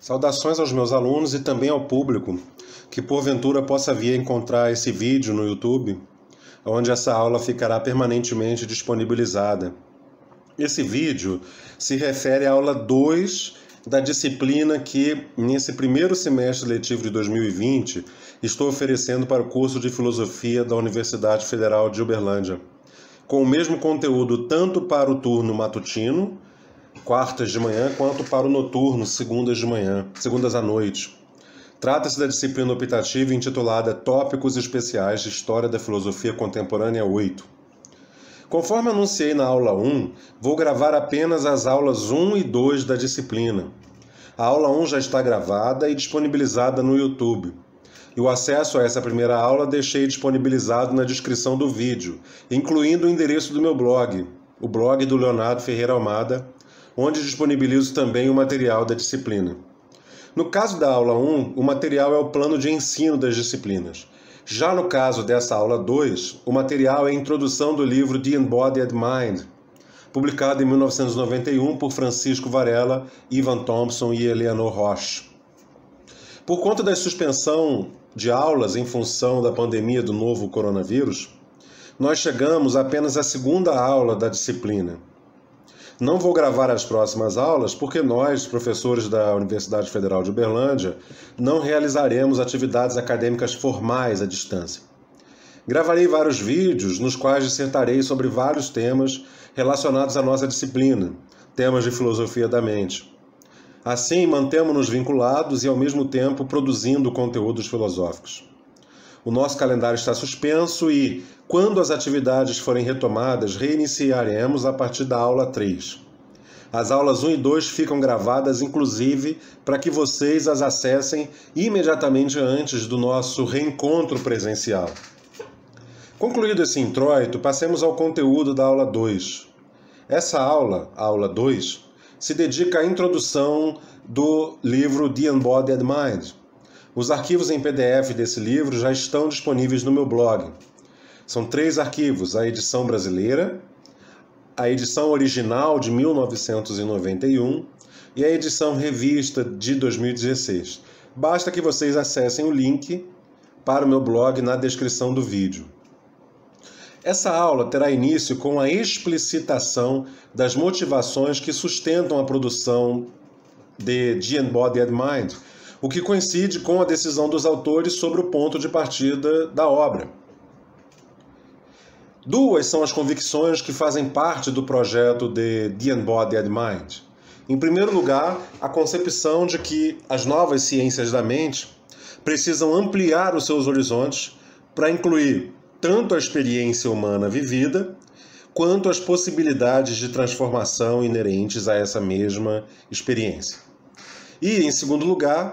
Saudações aos meus alunos e também ao público que porventura possa vir a encontrar esse vídeo no YouTube, onde essa aula ficará permanentemente disponibilizada. Esse vídeo se refere à aula 2 da disciplina que, nesse primeiro semestre letivo de 2020, estou oferecendo para o curso de Filosofia da Universidade Federal de Uberlândia, com o mesmo conteúdo tanto para o turno matutino, quartas de manhã, quanto para o noturno, segundas de manhã, segundas à noite. Trata-se da disciplina optativa intitulada Tópicos Especiais de História da Filosofia Contemporânea 8. Conforme anunciei na aula 1, vou gravar apenas as aulas 1 e 2 da disciplina. A aula 1 já está gravada e disponibilizada no YouTube. E o acesso a essa primeira aula deixei disponibilizado na descrição do vídeo, incluindo o endereço do meu blog, o blog do Leonardo Ferreira Almada, onde disponibilizo também o material da disciplina. No caso da aula 1, o material é o plano de ensino das disciplinas. Já no caso dessa aula 2, o material é a introdução do livro The Embodied Mind, publicado em 1991 por Francisco Varela, Ivan Thompson e Eleanor Roche. Por conta da suspensão de aulas em função da pandemia do novo coronavírus, nós chegamos apenas à segunda aula da disciplina. Não vou gravar as próximas aulas porque nós, professores da Universidade Federal de Uberlândia, não realizaremos atividades acadêmicas formais à distância. Gravarei vários vídeos nos quais dissertarei sobre vários temas relacionados à nossa disciplina, temas de filosofia da mente. Assim, mantemos-nos vinculados e, ao mesmo tempo, produzindo conteúdos filosóficos. O nosso calendário está suspenso e, quando as atividades forem retomadas, reiniciaremos a partir da aula 3. As aulas 1 e 2 ficam gravadas, inclusive, para que vocês as acessem imediatamente antes do nosso reencontro presencial. Concluído esse introito, passemos ao conteúdo da aula 2. Essa aula, a aula 2, se dedica à introdução do livro The Embodied Mind. Os arquivos em PDF desse livro já estão disponíveis no meu blog. São 3 arquivos, a edição brasileira, a edição original de 1991 e a edição revista de 2016. Basta que vocês acessem o link para o meu blog na descrição do vídeo. Essa aula terá início com a explicitação das motivações que sustentam a produção de The Embodied Mind, o que coincide com a decisão dos autores sobre o ponto de partida da obra. 2 são as convicções que fazem parte do projeto de The Embodied Mind. Em primeiro lugar, a concepção de que as novas ciências da mente precisam ampliar os seus horizontes para incluir tanto a experiência humana vivida, quanto as possibilidades de transformação inerentes a essa mesma experiência. E, em segundo lugar,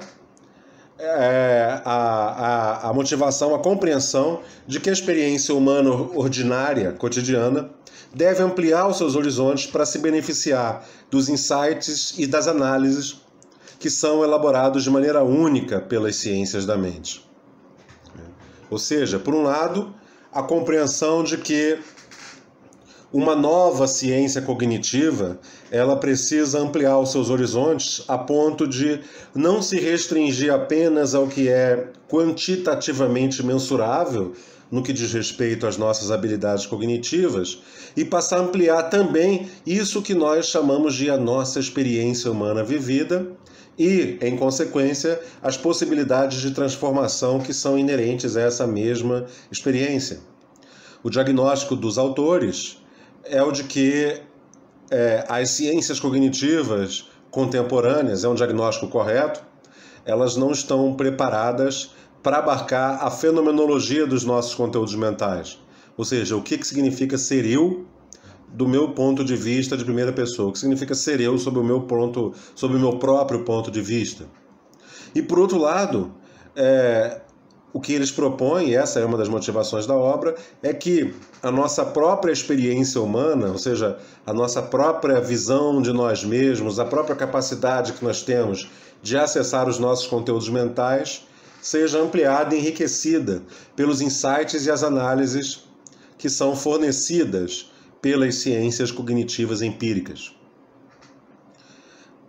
a motivação, a compreensão de que a experiência humana ordinária, cotidiana, deve ampliar os seus horizontes para se beneficiar dos insights e das análises que são elaborados de maneira única pelas ciências da mente. Ou seja, por um lado, a compreensão de que uma nova ciência cognitiva, ela precisa ampliar os seus horizontes a ponto de não se restringir apenas ao que é quantitativamente mensurável no que diz respeito às nossas habilidades cognitivas e passar a ampliar também isso que nós chamamos de a nossa experiência humana vivida e, em consequência, as possibilidades de transformação que são inerentes a essa mesma experiência. O diagnóstico dos autores é o de que as ciências cognitivas contemporâneas, é um diagnóstico correto, elas não estão preparadas para abarcar a fenomenologia dos nossos conteúdos mentais. Ou seja, o que significa ser eu do meu ponto de vista de primeira pessoa, o que significa ser eu sob o meu próprio ponto de vista. E, por outro lado, o que eles propõem, e essa é uma das motivações da obra, é que a nossa própria experiência humana, ou seja, a nossa própria visão de nós mesmos, a própria capacidade que nós temos de acessar os nossos conteúdos mentais, seja ampliada e enriquecida pelos insights e as análises que são fornecidas pelas ciências cognitivas empíricas.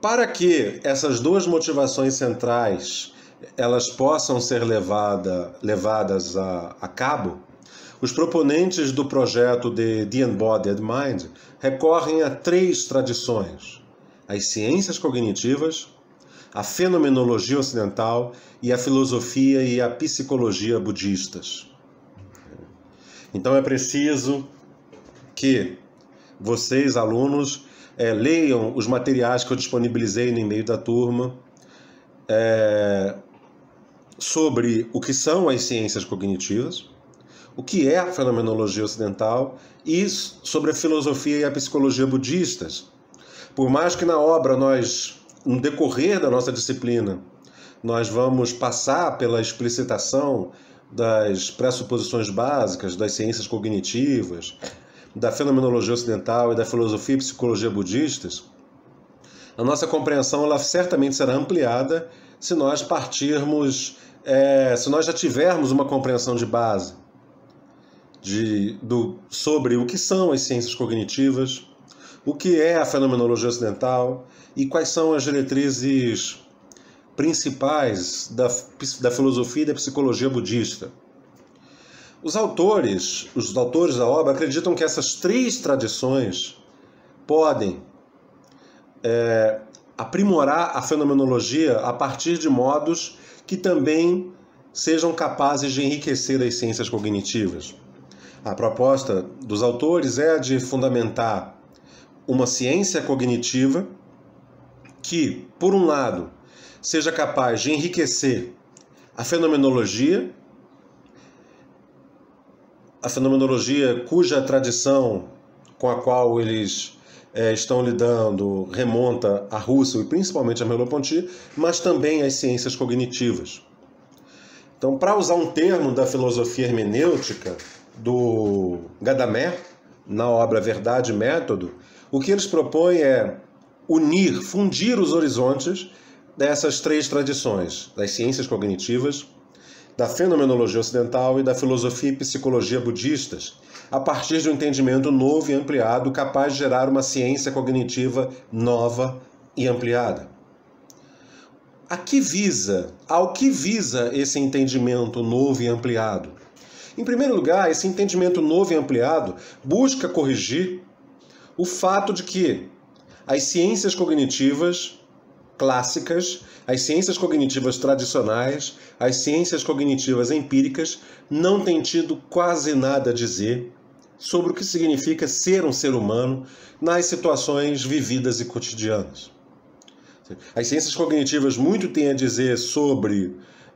Para que essas duas motivações centrais elas possam ser levadas a cabo, os proponentes do projeto de The Embodied Mind recorrem a 3 tradições: as ciências cognitivas, a fenomenologia ocidental e a filosofia e a psicologia budistas. Então é preciso que vocês, alunos, leiam os materiais que eu disponibilizei no e-mail da turma sobre o que são as ciências cognitivas, o que é a fenomenologia ocidental e sobre a filosofia e a psicologia budistas. Por mais que na obra no decorrer da nossa disciplina, nós vamos passar pela explicitação das pressuposições básicas das ciências cognitivas, da fenomenologia ocidental e da filosofia e psicologia budistas, a nossa compreensão ela certamente será ampliada se nós se nós já tivermos uma compreensão de base sobre o que são as ciências cognitivas, o que é a fenomenologia ocidental e quais são as diretrizes principais da filosofia e da psicologia budista. Os autores da obra acreditam que essas 3 tradições podem aprimorar a fenomenologia a partir de modos que também sejam capazes de enriquecer as ciências cognitivas. A proposta dos autores é a de fundamentar uma ciência cognitiva que, por um lado, seja capaz de enriquecer a fenomenologia cuja tradição com a qual eles estão lidando remonta a Russell e principalmente a Merleau-Ponty, mas também as ciências cognitivas. Então, para usar um termo da filosofia hermenêutica do Gadamer, na obra Verdade e Método, o que eles propõem é fundir os horizontes dessas 3 tradições, das ciências cognitivas, da fenomenologia ocidental e da filosofia e psicologia budistas, a partir de um entendimento novo e ampliado capaz de gerar uma ciência cognitiva nova e ampliada. Ao que visa esse entendimento novo e ampliado? Em primeiro lugar, esse entendimento novo e ampliado busca corrigir o fato de que as ciências cognitivas clássicas, as ciências cognitivas tradicionais, as ciências cognitivas empíricas não têm tido quase nada a dizer sobre o que significa ser um ser humano nas situações vividas e cotidianas. As ciências cognitivas muito têm a dizer sobre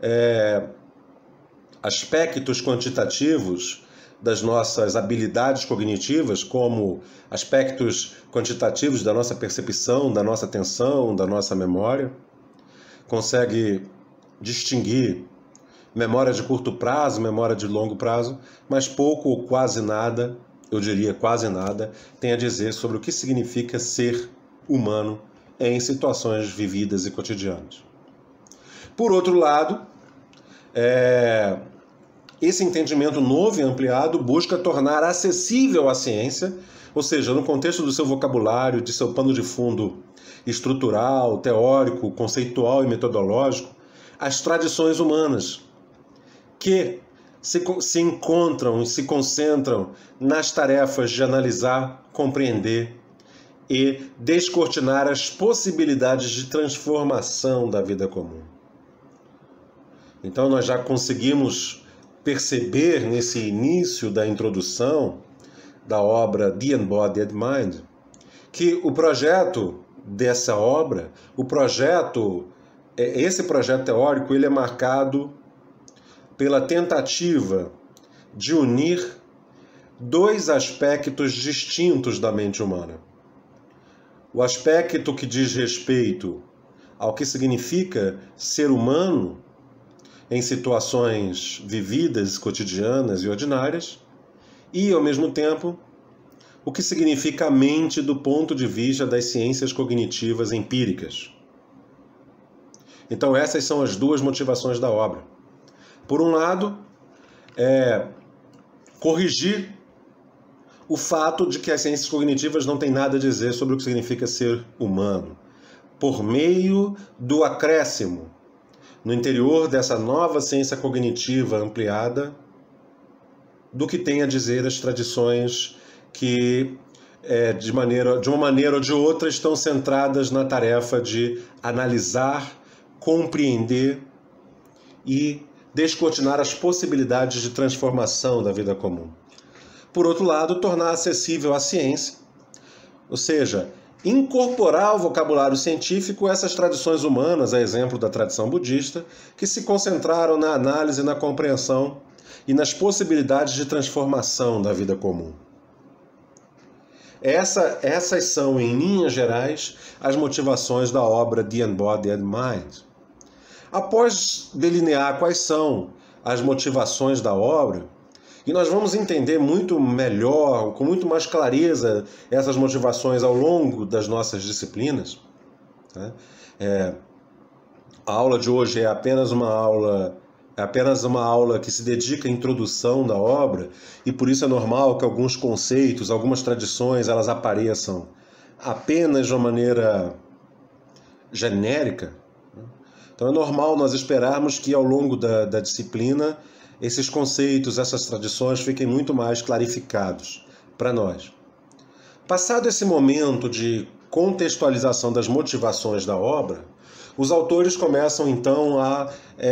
aspectos quantitativos das nossas habilidades cognitivas, como aspectos quantitativos da nossa percepção, da nossa atenção, da nossa memória. Consegue distinguir memória de curto prazo, memória de longo prazo, mas pouco ou quase nada, eu diria quase nada, tem a dizer sobre o que significa ser humano em situações vividas e cotidianas. Por outro lado, esse entendimento novo e ampliado busca tornar acessível a ciência, ou seja, no contexto do seu vocabulário, de seu pano de fundo estrutural, teórico, conceitual e metodológico, as tradições humanas, que se encontram e se concentram nas tarefas de analisar, compreender e descortinar as possibilidades de transformação da vida comum. Então nós já conseguimos perceber nesse início da introdução da obra The Embodied Mind que o projeto dessa obra, esse projeto teórico, ele é marcado pela tentativa de unir 2 aspectos distintos da mente humana. O aspecto que diz respeito ao que significa ser humano em situações vividas, cotidianas e ordinárias, e, ao mesmo tempo, o que significa a mente do ponto de vista das ciências cognitivas empíricas. Então, essas são as 2 motivações da obra. Por um lado, corrigir o fato de que as ciências cognitivas não têm nada a dizer sobre o que significa ser humano. por meio do acréscimo, no interior dessa nova ciência cognitiva ampliada, do que tem a dizer as tradições que, de uma maneira ou de outra, estão centradas na tarefa de analisar, compreender e descortinar as possibilidades de transformação da vida comum. Por outro lado, tornar acessível a ciência, ou seja, incorporar ao vocabulário científico essas tradições humanas, a exemplo da tradição budista, que se concentraram na análise, na compreensão e nas possibilidades de transformação da vida comum. Essas são, em linhas gerais, as motivações da obra The Embodied Mind. Após delinear quais são as motivações da obra, e nós vamos entender muito melhor, com muito mais clareza, essas motivações ao longo das nossas disciplinas. A aula de hoje é apenas uma aula que se dedica à introdução da obra, e por isso é normal que alguns conceitos, algumas tradições, elas apareçam apenas de uma maneira genérica. Então é normal nós esperarmos que ao longo da disciplina esses conceitos, essas tradições fiquem muito mais clarificados para nós. Passado esse momento de contextualização das motivações da obra, os autores começam então a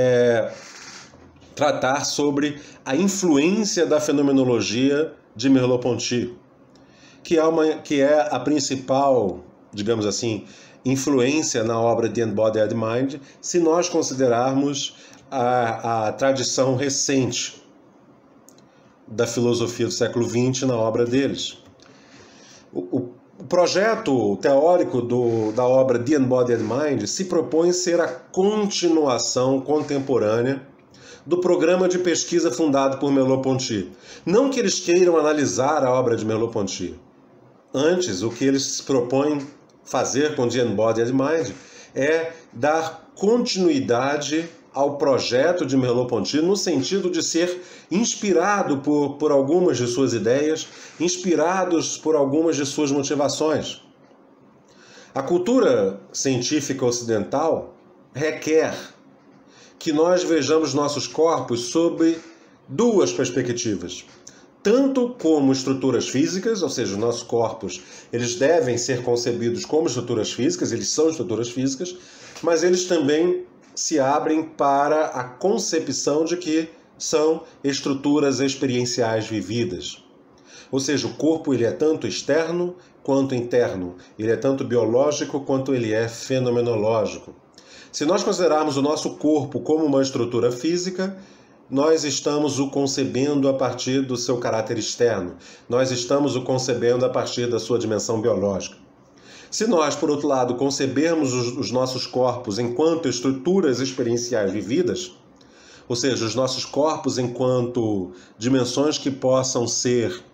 tratar sobre a influência da fenomenologia de Merleau-Ponty, que é a principal, digamos assim, influência na obra The Embodied Mind, se nós considerarmos a tradição recente da filosofia do século XX na obra deles. O projeto teórico da obra The Embodied Mind se propõe ser a continuação contemporânea do programa de pesquisa fundado por Merleau-Ponty. Não que eles queiram analisar a obra de Merleau-Ponty. Antes, o que eles se propõem fazer com The Embodied Mind é dar continuidade ao projeto de Merleau-Ponty no sentido de ser inspirado por algumas de suas ideias, inspirados por algumas de suas motivações. A cultura científica ocidental requer que nós vejamos nossos corpos sob duas perspectivas. Tanto como estruturas físicas, ou seja, os nossos corpos, eles devem ser concebidos como estruturas físicas, eles são estruturas físicas, mas eles também se abrem para a concepção de que são estruturas experienciais vividas. Ou seja, o corpo ele é tanto externo quanto interno, ele é tanto biológico quanto ele é fenomenológico. Se nós considerarmos o nosso corpo como uma estrutura física, nós estamos o concebendo a partir do seu caráter externo, nós estamos o concebendo a partir da sua dimensão biológica. Se nós, por outro lado, concebermos os nossos corpos enquanto estruturas experienciais vividas, ou seja, os nossos corpos enquanto dimensões que possam ser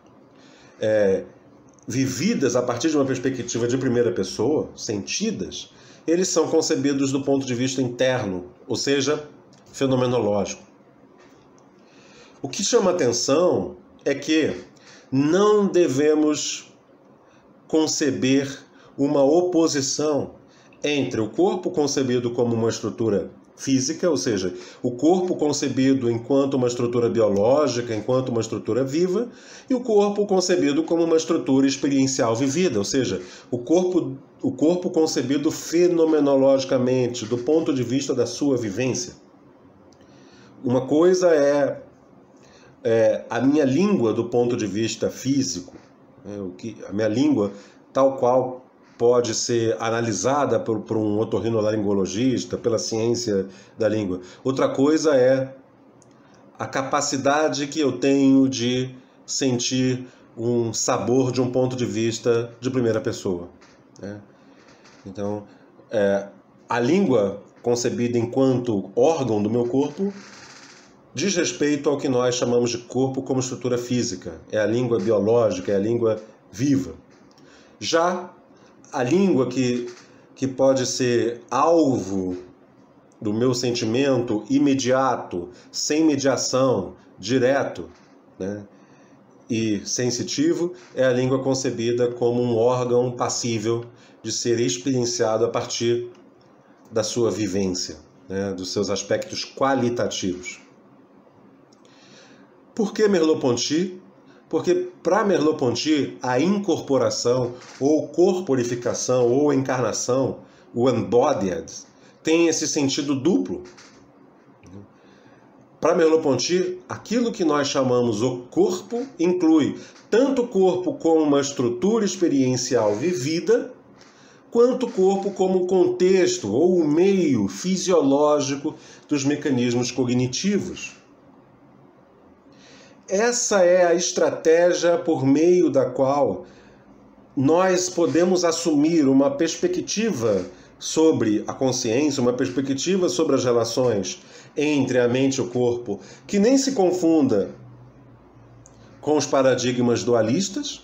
vividas a partir de uma perspectiva de primeira pessoa, sentidas, eles são concebidos do ponto de vista interno, ou seja, fenomenológico. O que chama atenção é que não devemos conceber uma oposição entre o corpo concebido como uma estrutura física, ou seja, o corpo concebido enquanto uma estrutura biológica, enquanto uma estrutura viva, e o corpo concebido como uma estrutura experiencial vivida, ou seja, o corpo concebido fenomenologicamente, do ponto de vista da sua vivência. Uma coisa é a minha língua do ponto de vista físico, a minha língua tal qual pode ser analisada por um otorrinolaringologista, pela ciência da língua. Outra coisa é a capacidade que eu tenho de sentir um sabor de um ponto de vista de primeira pessoa. Então, a língua concebida enquanto órgão do meu corpo diz respeito ao que nós chamamos de corpo como estrutura física. É a língua biológica, é a língua viva. Já a língua que pode ser alvo do meu sentimento imediato, sem mediação, direto, e sensitivo, é a língua concebida como um órgão passível de ser experienciado a partir da sua vivência, né, dos seus aspectos qualitativos. Por que Merleau-Ponty? Porque para Merleau-Ponty a incorporação, ou corporificação, ou encarnação, o embodied, tem esse sentido duplo. Para Merleau-Ponty, aquilo que nós chamamos o corpo inclui tanto o corpo como uma estrutura experiencial vivida, quanto o corpo como o contexto ou o meio fisiológico dos mecanismos cognitivos. Essa é a estratégia por meio da qual nós podemos assumir uma perspectiva sobre a consciência, uma perspectiva sobre as relações entre a mente e o corpo, que nem se confunda com os paradigmas dualistas,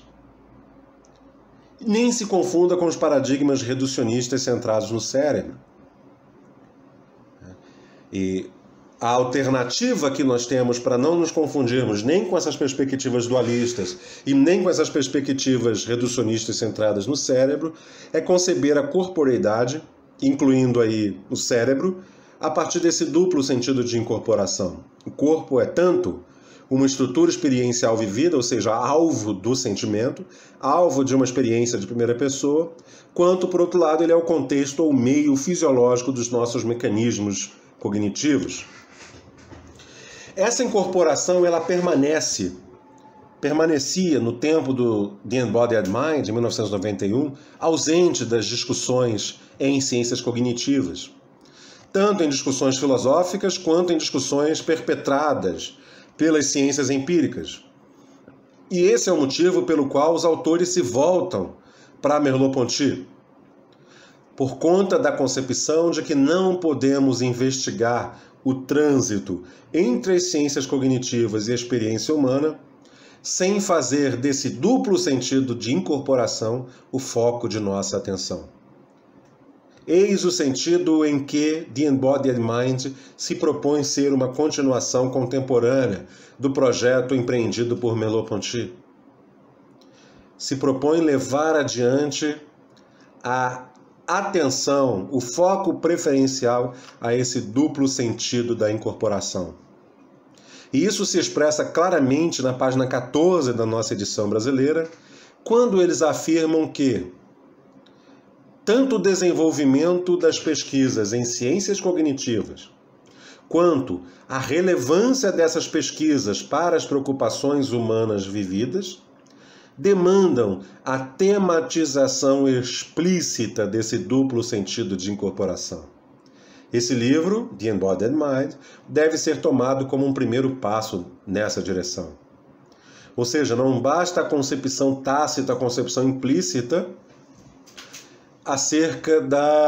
nem se confunda com os paradigmas reducionistas centrados no cérebro. E a alternativa que nós temos para não nos confundirmos nem com essas perspectivas dualistas e nem com essas perspectivas reducionistas centradas no cérebro é conceber a corporeidade, incluindo aí o cérebro, a partir desse duplo sentido de incorporação. O corpo é tanto uma estrutura experiencial vivida, ou seja, alvo do sentimento, alvo de uma experiência de primeira pessoa, quanto, por outro lado, ele é o contexto ou meio fisiológico dos nossos mecanismos cognitivos. Essa incorporação ela permanecia no tempo do The Embodied Mind, de 1991, ausente das discussões em ciências cognitivas, tanto em discussões filosóficas quanto em discussões perpetradas pelas ciências empíricas. E esse é o motivo pelo qual os autores se voltam para Merleau-Ponty, por conta da concepção de que não podemos investigar o trânsito entre as ciências cognitivas e a experiência humana sem fazer desse duplo sentido de incorporação o foco de nossa atenção. Eis o sentido em que The Embodied Mind se propõe ser uma continuação contemporânea do projeto empreendido por Merleau-Ponty. Se propõe levar adiante a atenção, o foco preferencial a esse duplo sentido da incorporação. E isso se expressa claramente na página 14 da nossa edição brasileira, quando eles afirmam que tanto o desenvolvimento das pesquisas em ciências cognitivas, quanto a relevância dessas pesquisas para as preocupações humanas vividas, demandam a tematização explícita desse duplo sentido de incorporação. Esse livro, The Embodied Mind, deve ser tomado como um primeiro passo nessa direção. Ou seja, não basta a concepção tácita, a concepção implícita acerca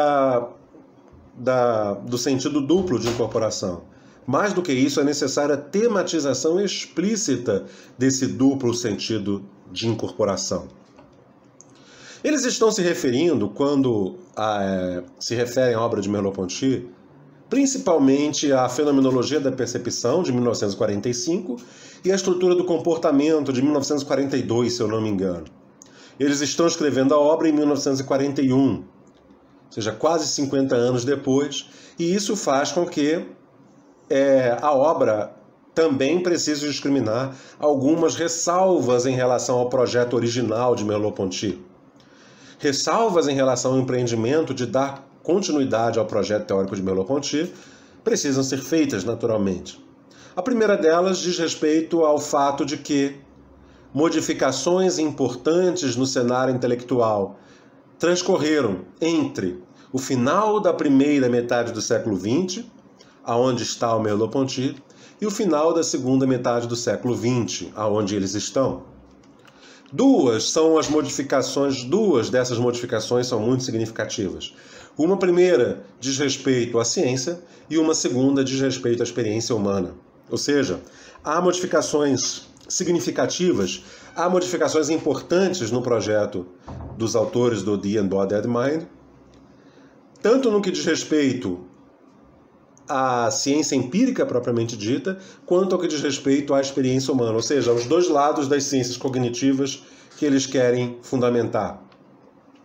do sentido duplo de incorporação. Mais do que isso, é necessária a tematização explícita desse duplo sentido de incorporação. Eles estão se referindo, quando se referem à obra de Merleau-Ponty, principalmente à Fenomenologia da Percepção, de 1945, e à Estrutura do Comportamento, de 1942, se eu não me engano. Eles estão escrevendo a obra em 1941, ou seja, quase 50 anos depois, e isso faz com que a obra também precise discriminar algumas ressalvas em relação ao projeto original de Merleau-Ponty. Ressalvas em relação ao empreendimento de dar continuidade ao projeto teórico de Merleau-Ponty precisam ser feitas naturalmente. A primeira delas diz respeito ao fato de que modificações importantes no cenário intelectual transcorreram entre o final da primeira metade do século XX, aonde está o Merleau-Ponty, e o final da segunda metade do século XX, aonde eles estão. Duas dessas modificações são muito significativas. Uma primeira diz respeito à ciência e uma segunda diz respeito à experiência humana. Ou seja, há modificações significativas, há modificações importantes no projeto dos autores do The Embodied Mind, tanto no que diz respeito à ciência empírica propriamente dita, quanto ao que diz respeito à experiência humana, ou seja, os dois lados das ciências cognitivas que eles querem fundamentar.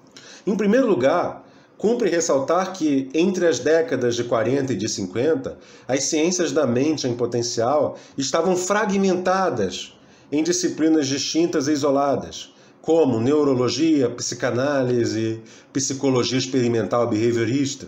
Em primeiro lugar, cumpre ressaltar que, entre as décadas de 40 e de 50, as ciências da mente em potencial estavam fragmentadas em disciplinas distintas e isoladas, como neurologia, psicanálise, psicologia experimental behaviorista.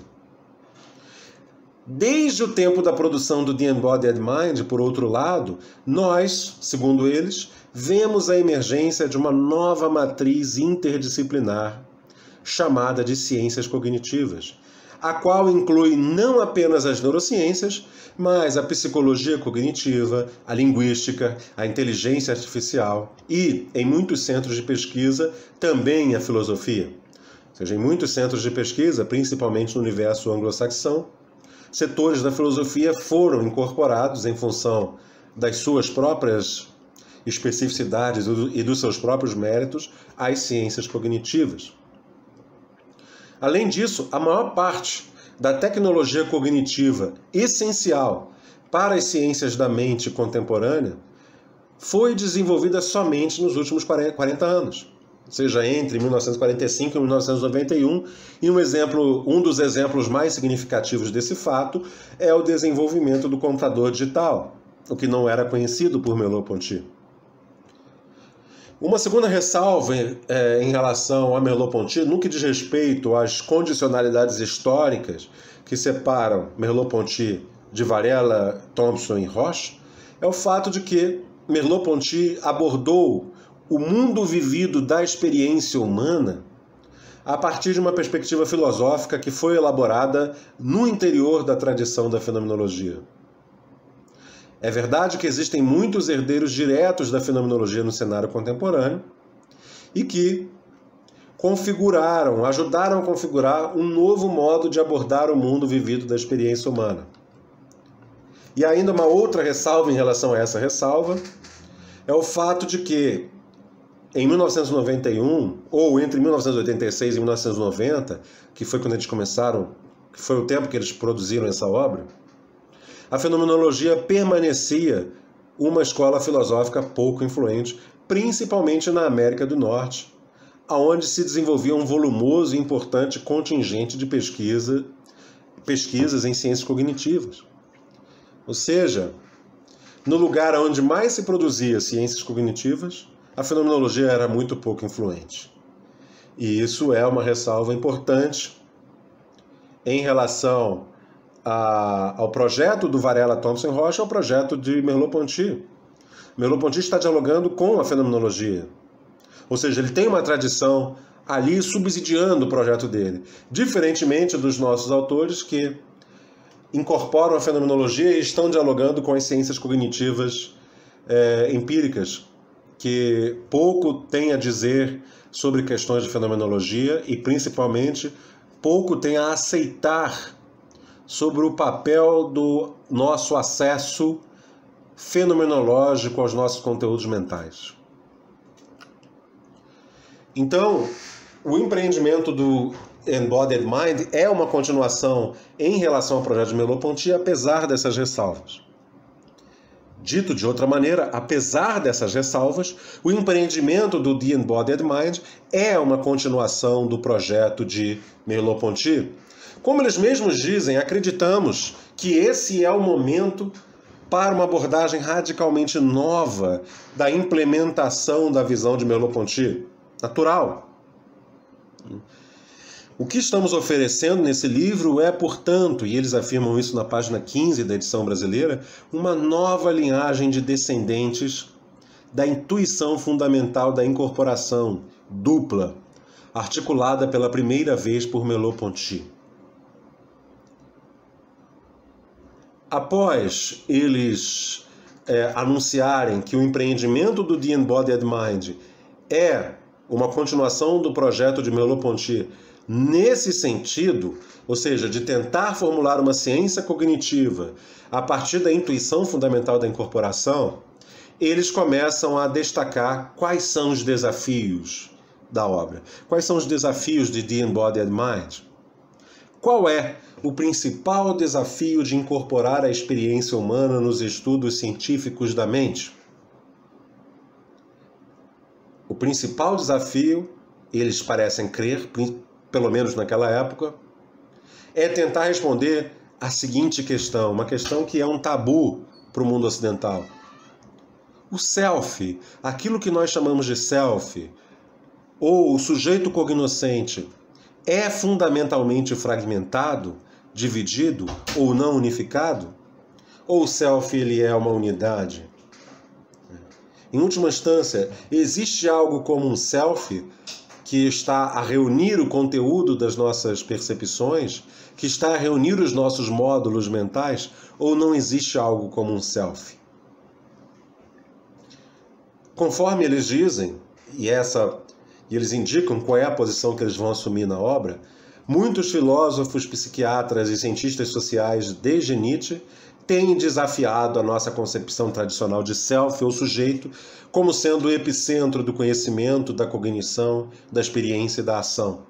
Desde o tempo da produção do The Embodied Mind, por outro lado, nós, segundo eles, vemos a emergência de uma nova matriz interdisciplinar chamada de ciências cognitivas, a qual inclui não apenas as neurociências, mas a psicologia cognitiva, a linguística, a inteligência artificial e, em muitos centros de pesquisa, também a filosofia. Ou seja, em muitos centros de pesquisa, principalmente no universo anglo-saxão, setores da filosofia foram incorporados em função das suas próprias especificidades e dos seus próprios méritos às ciências cognitivas. Além disso, a maior parte da tecnologia cognitiva essencial para as ciências da mente contemporânea foi desenvolvida somente nos últimos 40 anos, ou seja, entre 1945 e 1991, e um dos exemplos mais significativos desse fato é o desenvolvimento do computador digital, o que não era conhecido por Merleau-Ponty. Uma segunda ressalva em relação a Merleau-Ponty, no que diz respeito às condicionalidades históricas que separam Merleau-Ponty de Varela, Thompson e Roche, é o fato de que Merleau-Ponty abordou o mundo vivido da experiência humana a partir de uma perspectiva filosófica que foi elaborada no interior da tradição da fenomenologia. É verdade que existem muitos herdeiros diretos da fenomenologia no cenário contemporâneo e que ajudaram a configurar um novo modo de abordar o mundo vivido da experiência humana. E ainda uma outra ressalva em relação a essa ressalva é o fato de que em 1991, ou entre 1986 e 1990, que foi quando eles começaram, que foi o tempo que eles produziram essa obra, a fenomenologia permanecia uma escola filosófica pouco influente, principalmente na América do Norte, onde se desenvolvia um volumoso e importante contingente de pesquisas em ciências cognitivas. Ou seja, no lugar onde mais se produzia ciências cognitivas, a fenomenologia era muito pouco influente. E isso é uma ressalva importante em relação ao projeto do Varela, Thompson e Roche, ao projeto de Merleau-Ponty. Merleau-Ponty está dialogando com a fenomenologia. Ou seja, ele tem uma tradição ali subsidiando o projeto dele. Diferentemente dos nossos autores que incorporam a fenomenologia e estão dialogando com as ciências cognitivas empíricas, que pouco têm a dizer sobre questões de fenomenologia e, principalmente, pouco têm a aceitar sobre o papel do nosso acesso fenomenológico aos nossos conteúdos mentais. Então, o empreendimento do Embodied Mind é uma continuação em relação ao projeto de Merleau-Ponty, apesar dessas ressalvas. Dito de outra maneira, apesar dessas ressalvas, o empreendimento do The Embodied Mind é uma continuação do projeto de Merleau-Ponty. Como eles mesmos dizem, acreditamos que esse é o momento para uma abordagem radicalmente nova da implementação da visão de Merleau-Ponty. Natural. O que estamos oferecendo nesse livro é, portanto, e eles afirmam isso na página 15 da edição brasileira, uma nova linhagem de descendentes da intuição fundamental da incorporação dupla, articulada pela primeira vez por Merleau-Ponty. Após eles anunciarem que o empreendimento do The Embodied Mind é uma continuação do projeto de Merleau-Ponty nesse sentido, ou seja, de tentar formular uma ciência cognitiva a partir da intuição fundamental da incorporação, eles começam a destacar quais são os desafios da obra. Quais são os desafios de The Embodied Mind? Qual é o principal desafio de incorporar a experiência humana nos estudos científicos da mente? O principal desafio, eles parecem crer, pelo menos naquela época, é tentar responder a seguinte questão, uma questão que é um tabu para o mundo ocidental. O self, aquilo que nós chamamos de self, ou o sujeito cognoscente, é fundamentalmente fragmentado, dividido ou não unificado? Ou o self ele é uma unidade? Em última instância, existe algo como um self que está a reunir o conteúdo das nossas percepções, que está a reunir os nossos módulos mentais, ou não existe algo como um self? Conforme eles dizem, e eles indicam qual é a posição que eles vão assumir na obra, muitos filósofos, psiquiatras e cientistas sociais, desde Nietzsche, têm desafiado a nossa concepção tradicional de self ou sujeito como sendo o epicentro do conhecimento, da cognição, da experiência e da ação.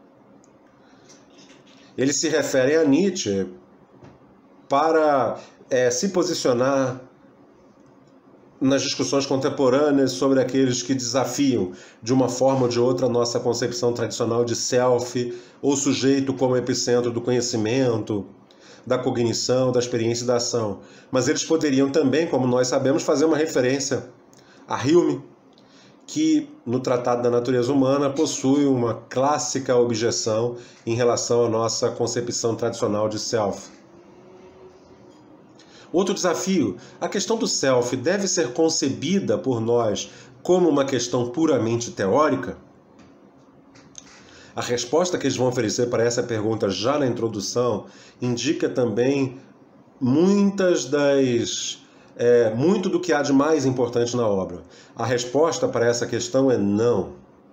Eles se referem a Nietzsche para se posicionar nas discussões contemporâneas sobre aqueles que desafiam, de uma forma ou de outra, a nossa concepção tradicional de self ou sujeito como epicentro do conhecimento, da cognição, da experiência e da ação. Mas eles poderiam também, como nós sabemos, fazer uma referência a Hume, que no Tratado da Natureza Humana possui uma clássica objeção em relação à nossa concepção tradicional de self. Outro desafio, a questão do self deve ser concebida por nós como uma questão puramente teórica? A resposta que eles vão oferecer para essa pergunta já na introdução indica também muito do que há de mais importante na obra. A resposta para essa questão é não.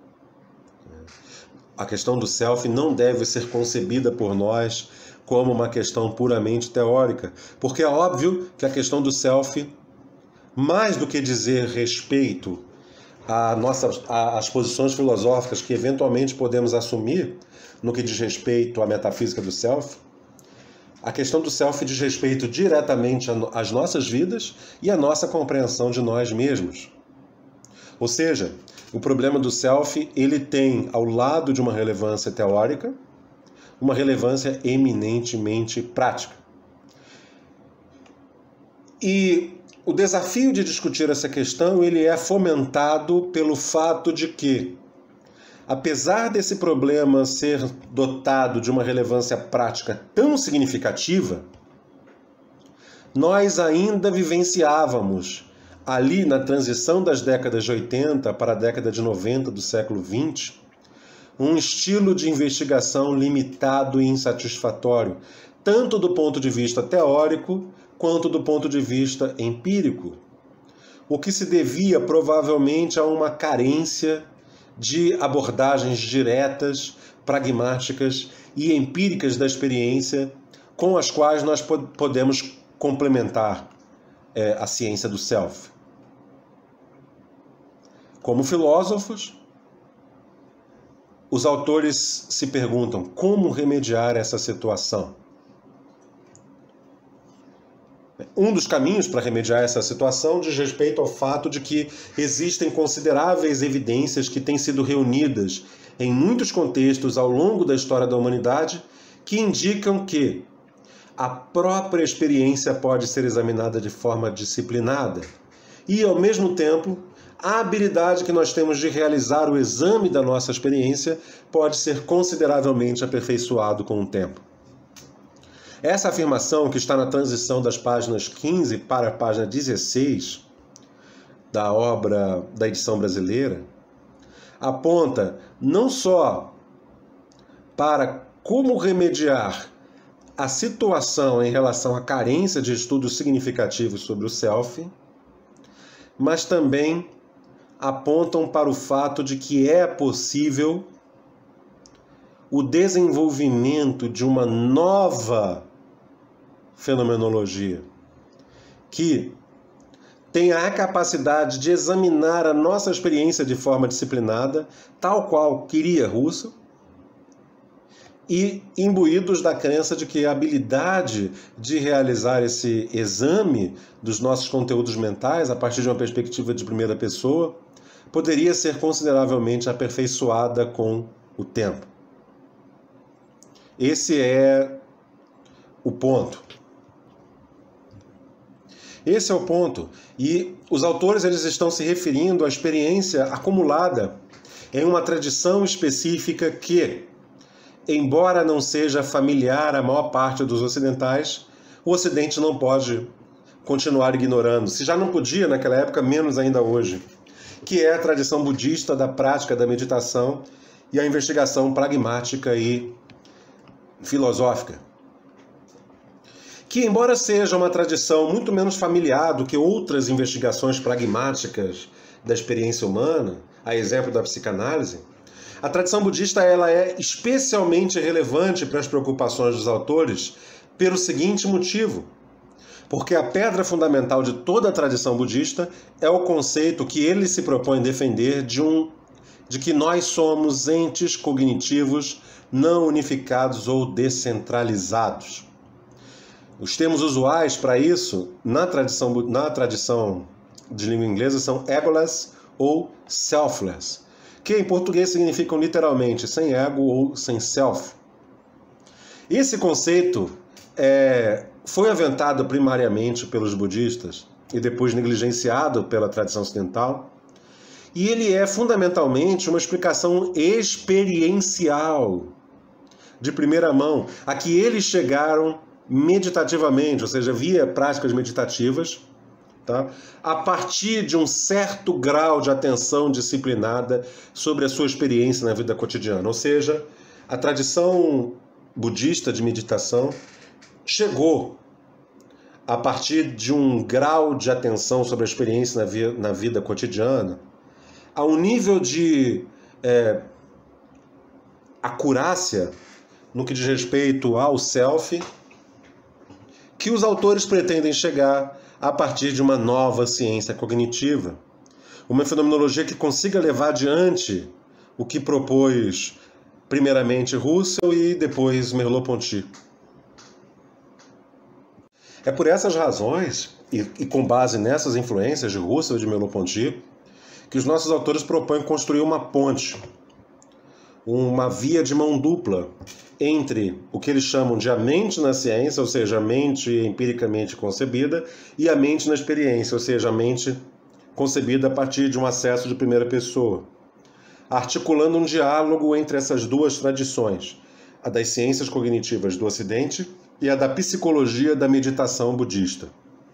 A questão do self não deve ser concebida por nós como uma questão puramente teórica, porque é óbvio que a questão do self, mais do que dizer respeito às posições filosóficas que eventualmente podemos assumir no que diz respeito à metafísica do self, a questão do self diz respeito diretamente às nossas vidas e à nossa compreensão de nós mesmos. Ou seja, o problema do self, ele tem, ao lado de uma relevância teórica, uma relevância eminentemente prática. E o desafio de discutir essa questão, ele é fomentado pelo fato de que, apesar desse problema ser dotado de uma relevância prática tão significativa, nós ainda vivenciávamos, ali na transição das décadas de 80 para a década de 90 do século XX, um estilo de investigação limitado e insatisfatório, tanto do ponto de vista teórico quanto do ponto de vista empírico, o que se devia provavelmente a uma carência de abordagens diretas, pragmáticas e empíricas da experiência com as quais nós podemos complementar a ciência do self. Como filósofos, os autores se perguntam como remediar essa situação. Um dos caminhos para remediar essa situação diz respeito ao fato de que existem consideráveis evidências que têm sido reunidas em muitos contextos ao longo da história da humanidade que indicam que a própria experiência pode ser examinada de forma disciplinada e, ao mesmo tempo, a habilidade que nós temos de realizar o exame da nossa experiência pode ser consideravelmente aperfeiçoado com o tempo. Essa afirmação, que está na transição das páginas 15 para a página 16 da obra da edição brasileira, aponta não só para como remediar a situação em relação à carência de estudos significativos sobre o self, mas também apontam para o fato de que é possível o desenvolvimento de uma nova fenomenologia que tenha a capacidade de examinar a nossa experiência de forma disciplinada, tal qual queria Russell, e imbuídos da crença de que a habilidade de realizar esse exame dos nossos conteúdos mentais a partir de uma perspectiva de primeira pessoa poderia ser consideravelmente aperfeiçoada com o tempo. Esse é o ponto. Esse é o ponto. E os autores eles estão se referindo à experiência acumulada em uma tradição específica que, embora não seja familiar à maior parte dos ocidentais, o Ocidente não pode continuar ignorando. Se já não podia naquela época, menos ainda hoje. Que é a tradição budista da prática da meditação e a investigação pragmática e filosófica. Que, embora seja uma tradição muito menos familiar do que outras investigações pragmáticas da experiência humana, a exemplo da psicanálise, a tradição budista ela é especialmente relevante para as preocupações dos autores pelo seguinte motivo: porque a pedra fundamental de toda a tradição budista é o conceito que ele se propõe defender de que nós somos entes cognitivos não unificados ou descentralizados. Os termos usuais para isso na tradição de língua inglesa são egoless ou selfless, que em português significam literalmente sem ego ou sem self. Esse conceito foi aventado primariamente pelos budistas e depois negligenciado pela tradição ocidental, e ele é fundamentalmente uma explicação experiencial, de primeira mão, a que eles chegaram meditativamente, ou seja, via práticas meditativas, tá? A partir de um certo grau de atenção disciplinada sobre a sua experiência na vida cotidiana. Ou seja, a tradição budista de meditação chegou, a partir de um grau de atenção sobre a experiência na vida cotidiana, a um nível de acurácia no que diz respeito ao self, que os autores pretendem chegar a partir de uma nova ciência cognitiva, uma fenomenologia que consiga levar adiante o que propôs primeiramente Russell e depois Merleau-Ponty. É por essas razões, e com base nessas influências de Russell e de Merleau-Ponty, que os nossos autores propõem construir uma ponte, uma via de mão dupla entre o que eles chamam de a mente na ciência, ou seja, a mente empiricamente concebida, e a mente na experiência, ou seja, a mente concebida a partir de um acesso de primeira pessoa, articulando um diálogo entre essas duas tradições, a das ciências cognitivas do Ocidente e a da psicologia da meditação budista.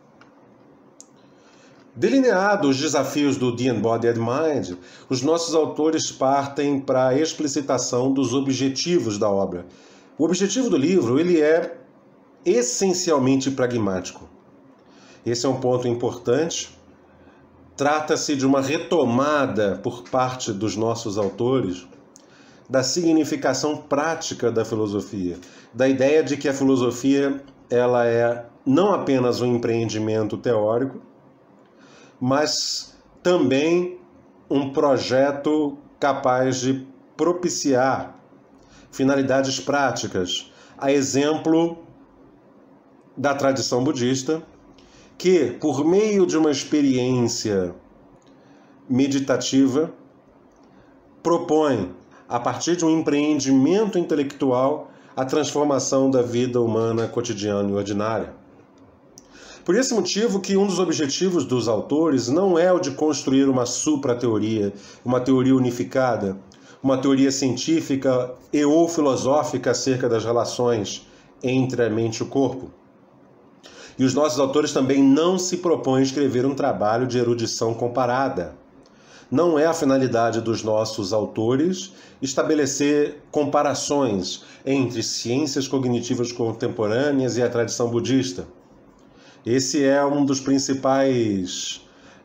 Delineados os desafios do The Embodied Mind, os nossos autores partem para a explicitação dos objetivos da obra. O objetivo do livro ele é essencialmente pragmático. Esse é um ponto importante. Trata-se de uma retomada por parte dos nossos autores da significação prática da filosofia, da ideia de que a filosofia ela é não apenas um empreendimento teórico, mas também um projeto capaz de propiciar finalidades práticas, a exemplo da tradição budista, que, por meio de uma experiência meditativa, propõe, a partir de um empreendimento intelectual, a transformação da vida humana cotidiana e ordinária. Por esse motivo que um dos objetivos dos autores não é o de construir uma supra-teoria, uma teoria unificada, uma teoria científica e ou filosófica acerca das relações entre a mente e o corpo. E os nossos autores também não se propõem a escrever um trabalho de erudição comparada. Não é a finalidade dos nossos autores estabelecer comparações entre ciências cognitivas contemporâneas e a tradição budista. Esse é uma das principais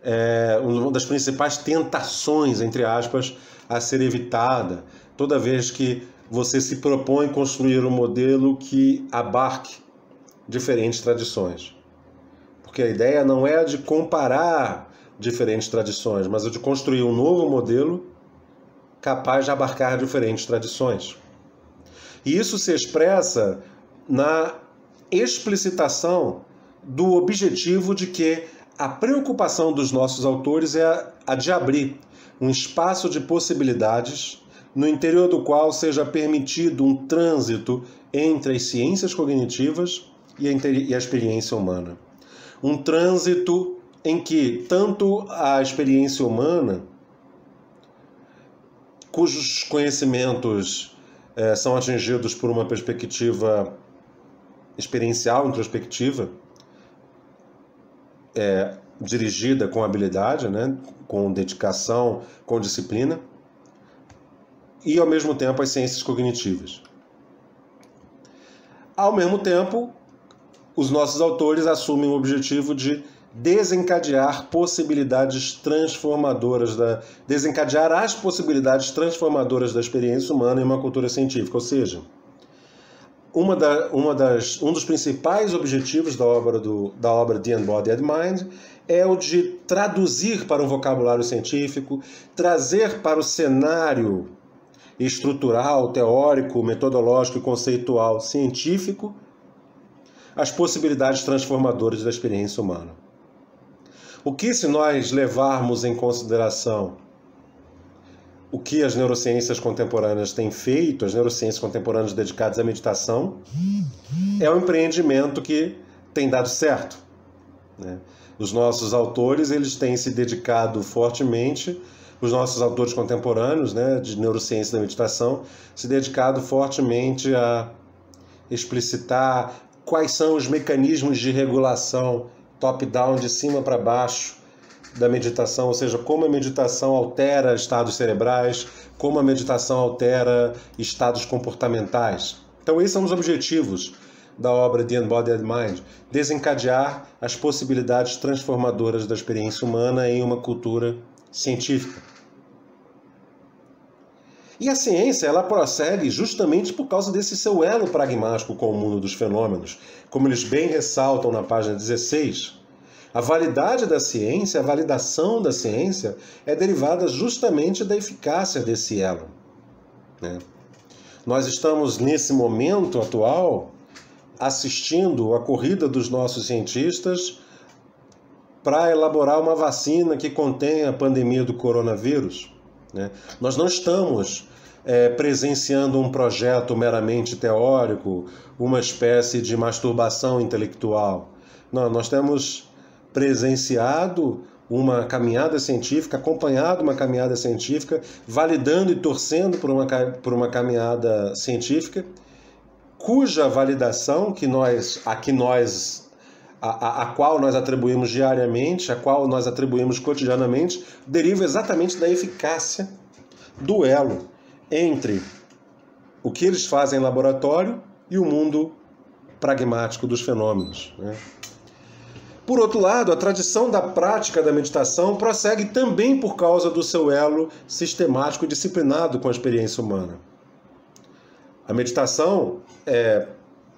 tentações, entre aspas, a ser evitada toda vez que você se propõe construir um modelo que abarque diferentes tradições. Porque a ideia não é a de comparar diferentes tradições, mas a de construir um novo modelo capaz de abarcar diferentes tradições. E isso se expressa na explicitação do objetivo de que a preocupação dos nossos autores é a de abrir um espaço de possibilidades no interior do qual seja permitido um trânsito entre as ciências cognitivas e a experiência humana. Um trânsito em que tanto a experiência humana, cujos conhecimentos são atingidos por uma perspectiva experiencial, introspectiva, dirigida com habilidade, né, com dedicação, com disciplina, e ao mesmo tempo as ciências cognitivas. Ao mesmo tempo, os nossos autores assumem o objetivo de desencadear as possibilidades transformadoras da experiência humana em uma cultura científica, ou seja, um dos principais objetivos da obra The Embodied Mind é o de traduzir para um vocabulário científico, trazer para o cenário estrutural, teórico, metodológico e conceitual científico as possibilidades transformadoras da experiência humana. O que, se nós levarmos em consideração o que as neurociências contemporâneas têm feito, as neurociências contemporâneas dedicadas à meditação, é um empreendimento que tem dado certo, né? Os nossos autores, eles têm se dedicado fortemente, os nossos autores contemporâneos, né, de neurociência da meditação, se dedicado fortemente a explicitar quais são os mecanismos de regulação top-down, de cima para baixo, da meditação, ou seja, como a meditação altera estados cerebrais, como a meditação altera estados comportamentais. Então, esses são os objetivos da obra The Embodied Mind: desencadear as possibilidades transformadoras da experiência humana em uma cultura científica. E a ciência, ela prossegue justamente por causa desse seu elo pragmático com o mundo dos fenômenos. Como eles bem ressaltam na página 16, a validade da ciência, a validação da ciência é derivada justamente da eficácia desse elo, né? Nós estamos, nesse momento atual, assistindo a corrida dos nossos cientistas para elaborar uma vacina que contenha a pandemia do coronavírus, né? Nós não estamos presenciando um projeto meramente teórico, uma espécie de masturbação intelectual. Não, nós temos presenciado uma caminhada científica, acompanhado uma caminhada científica, validando e torcendo por uma caminhada científica, cuja validação a qual nós atribuímos diariamente, a qual nós atribuímos cotidianamente, deriva exatamente da eficácia do elo entre o que eles fazem em laboratório e o mundo pragmático dos fenômenos, né? Por outro lado, a tradição da prática da meditação prossegue também por causa do seu elo sistemático e disciplinado com a experiência humana. A meditação é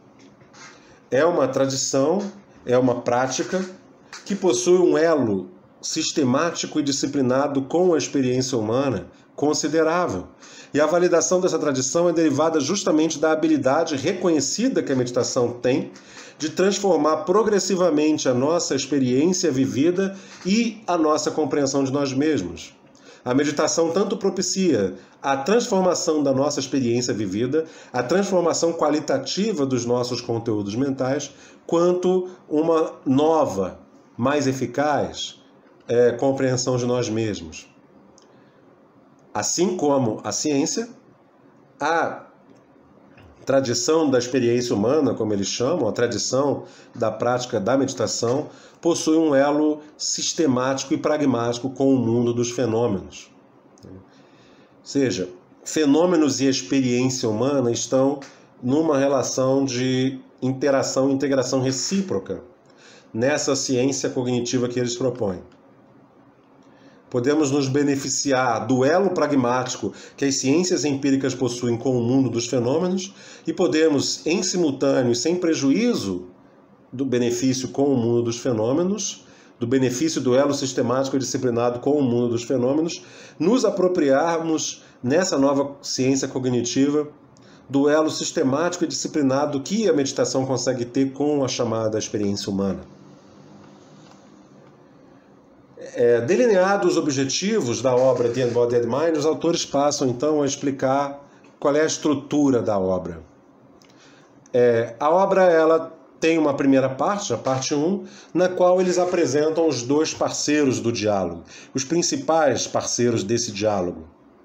uma tradição, é uma prática que possui um elo sistemático e disciplinado com a experiência humana considerável. E a validação dessa tradição é derivada justamente da habilidade reconhecida que a meditação tem de transformar progressivamente a nossa experiência vivida e a nossa compreensão de nós mesmos. A meditação tanto propicia a transformação da nossa experiência vivida, a transformação qualitativa dos nossos conteúdos mentais, quanto uma nova, mais eficaz compreensão de nós mesmos. Assim como a ciência, a tradição da experiência humana, como eles chamam, a tradição da prática da meditação, possui um elo sistemático e pragmático com o mundo dos fenômenos. Ou seja, fenômenos e experiência humana estão numa relação de interação e integração recíproca nessa ciência cognitiva que eles propõem. Podemos nos beneficiar do elo pragmático que as ciências empíricas possuem com o mundo dos fenômenos e podemos, em simultâneo, sem prejuízo do benefício com o mundo dos fenômenos, do benefício do elo sistemático e disciplinado com o mundo dos fenômenos, nos apropriarmos nessa nova ciência cognitiva do elo sistemático e disciplinado que a meditação consegue ter com a chamada experiência humana. Delineados os objetivos da obra The Embodied Mind, os autores passam então a explicar qual é a estrutura da obra. A obra ela tem uma primeira parte, a parte 1, na qual eles apresentam os dois parceiros do diálogo, os principais parceiros desse diálogo.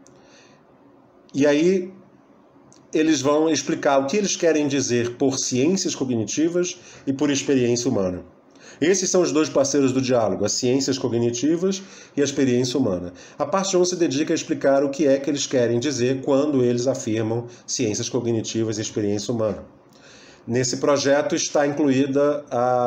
E aí eles vão explicar o que eles querem dizer por ciências cognitivas e por experiência humana. Esses são os dois parceiros do diálogo, as ciências cognitivas e a experiência humana. A parte 1 se dedica a explicar o que é que eles querem dizer quando eles afirmam ciências cognitivas e experiência humana. Nesse projeto está incluída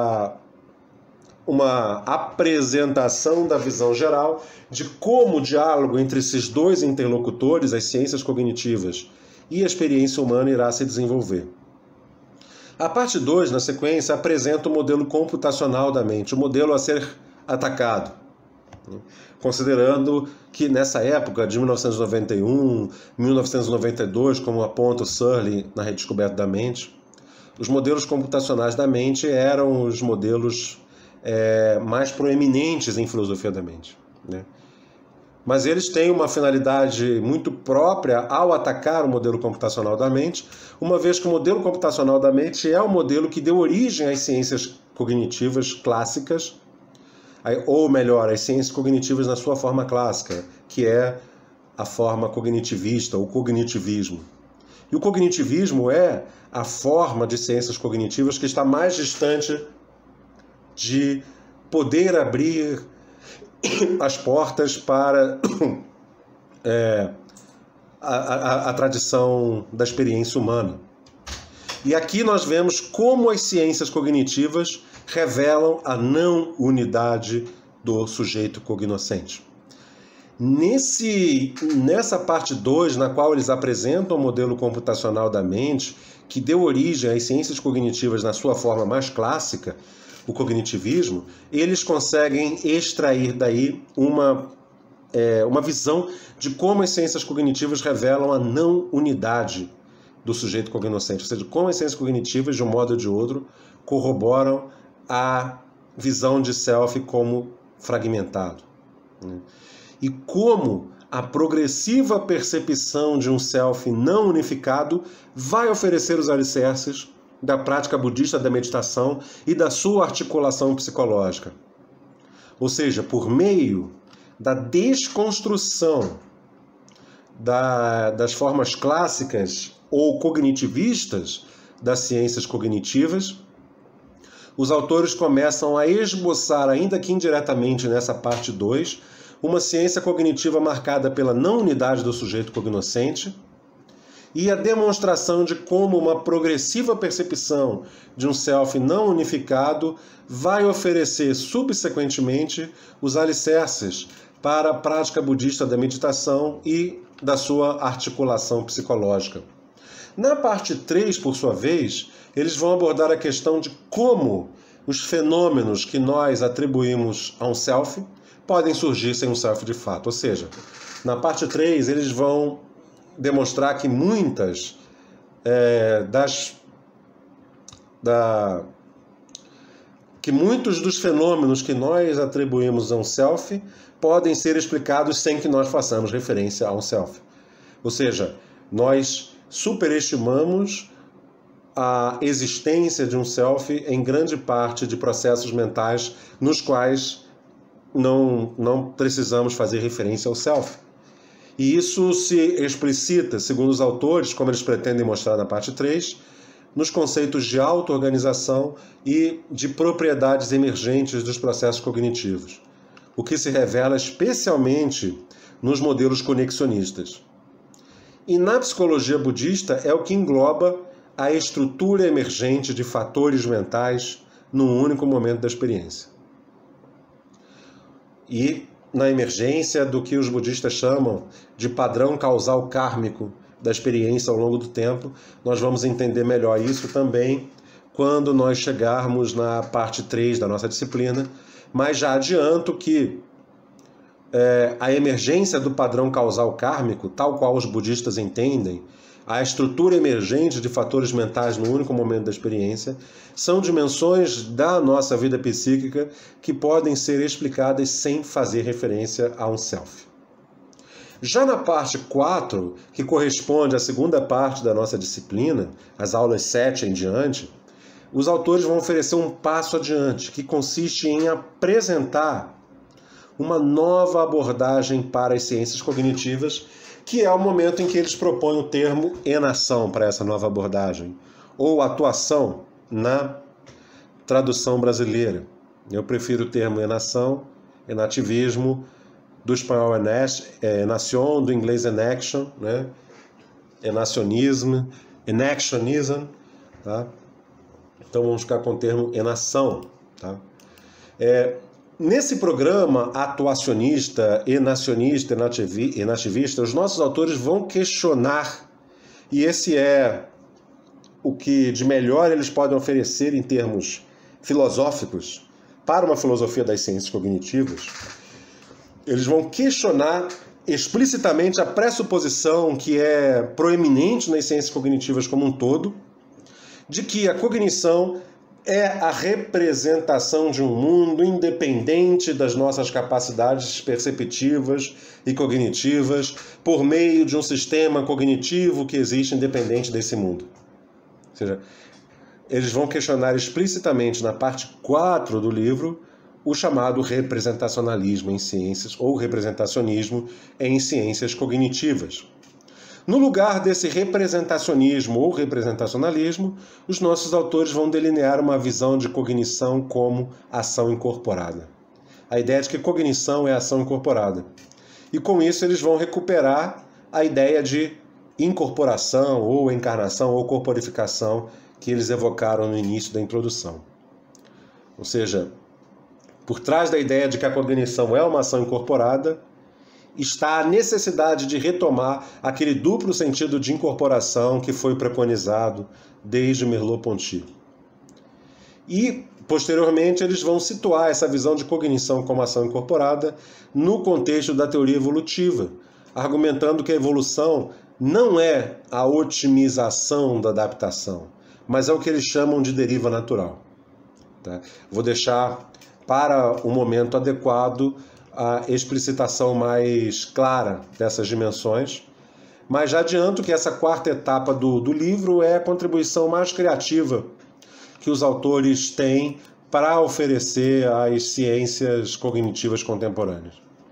uma apresentação da visão geral de como o diálogo entre esses dois interlocutores, as ciências cognitivas e a experiência humana, irá se desenvolver. A parte 2, na sequência, apresenta o modelo computacional da mente, o modelo a ser atacado, considerando que nessa época, de 1991, 1992, como aponta o Searle na Redescoberta da Mente, os modelos computacionais da mente eram os modelos mais proeminentes em filosofia da mente, né? Mas eles têm uma finalidade muito própria ao atacar o modelo computacional da mente, uma vez que o modelo computacional da mente é o modelo que deu origem às ciências cognitivas clássicas, ou melhor, às ciências cognitivas na sua forma clássica, que é a forma cognitivista, o cognitivismo. E o cognitivismo é a forma de ciências cognitivas que está mais distante de poder abrir as portas para a tradição da experiência humana. E aqui nós vemos como as ciências cognitivas revelam a não unidade do sujeito cognoscente. Nessa parte 2, na qual eles apresentam o modelo computacional da mente, que deu origem às ciências cognitivas na sua forma mais clássica, o cognitivismo, eles conseguem extrair daí uma visão de como as ciências cognitivas revelam a não unidade do sujeito cognoscente, ou seja, como as ciências cognitivas, de um modo ou de outro, corroboram a visão de self como fragmentado, né? E como a progressiva percepção de um self não unificado vai oferecer os alicerces da prática budista da meditação e da sua articulação psicológica. Ou seja, por meio da desconstrução das formas clássicas ou cognitivistas das ciências cognitivas, os autores começam a esboçar, ainda que indiretamente nessa parte 2, uma ciência cognitiva marcada pela não unidade do sujeito cognoscente e a demonstração de como uma progressiva percepção de um self não unificado vai oferecer subsequentemente os alicerces para a prática budista da meditação e da sua articulação psicológica. Na parte 3, por sua vez, eles vão abordar a questão de como os fenômenos que nós atribuímos a um self podem surgir sem um self de fato. Ou seja, na parte 3 eles vão demonstrar que muitos dos fenômenos que nós atribuímos a um self podem ser explicados sem que nós façamos referência a um self. Ou seja, nós superestimamos a existência de um self em grande parte de processos mentais nos quais não precisamos fazer referência ao self. E isso se explicita, segundo os autores, como eles pretendem mostrar na parte 3, nos conceitos de auto-organização e de propriedades emergentes dos processos cognitivos, o que se revela especialmente nos modelos conexionistas. E na psicologia budista é o que engloba a estrutura emergente de fatores mentais num único momento da experiência. E na emergência do que os budistas chamam de padrão causal kármico da experiência ao longo do tempo, nós vamos entender melhor isso também quando nós chegarmos na parte 3 da nossa disciplina, mas já adianto que a emergência do padrão causal kármico, tal qual os budistas entendem, a estrutura emergente de fatores mentais no único momento da experiência, são dimensões da nossa vida psíquica que podem ser explicadas sem fazer referência a um self. Já na parte 4, que corresponde à segunda parte da nossa disciplina, as aulas 7 em diante, os autores vão oferecer um passo adiante, que consiste em apresentar uma nova abordagem para as ciências cognitivas, que é o momento em que eles propõem o termo enação para essa nova abordagem, ou atuação na tradução brasileira. Eu prefiro o termo enação, enativismo, do espanhol enación, do inglês enaction, né? Enactionism, tá? Então vamos ficar com o termo enação, tá? Nesse programa atuacionista, enacionista, enativista, os nossos autores vão questionar, e esse é o que de melhor eles podem oferecer em termos filosóficos para uma filosofia das ciências cognitivas. Eles vão questionar explicitamente a pressuposição que é proeminente nas ciências cognitivas como um todo, de que a cognição é a representação de um mundo independente das nossas capacidades perceptivas e cognitivas por meio de um sistema cognitivo que existe independente desse mundo. Ou seja, eles vão questionar explicitamente na parte 4 do livro o chamado representacionalismo em ciências, ou representacionismo em ciências cognitivas. No lugar desse representacionismo ou representacionalismo, os nossos autores vão delinear uma visão de cognição como ação incorporada. A ideia de que cognição é ação incorporada. E com isso eles vão recuperar a ideia de incorporação ou encarnação ou corporificação que eles evocaram no início da introdução. Ou seja, por trás da ideia de que a cognição é uma ação incorporada, está a necessidade de retomar aquele duplo sentido de incorporação que foi preconizado desde Merleau-Ponty. E, posteriormente, eles vão situar essa visão de cognição como ação incorporada no contexto da teoria evolutiva, argumentando que a evolução não é a otimização da adaptação, mas é o que eles chamam de deriva natural. Tá? Vou deixar para o momento adequado a explicitação mais clara dessas dimensões, mas já adianto que essa quarta etapa do livro é a contribuição mais criativa que os autores têm para oferecer às ciências cognitivas contemporâneas.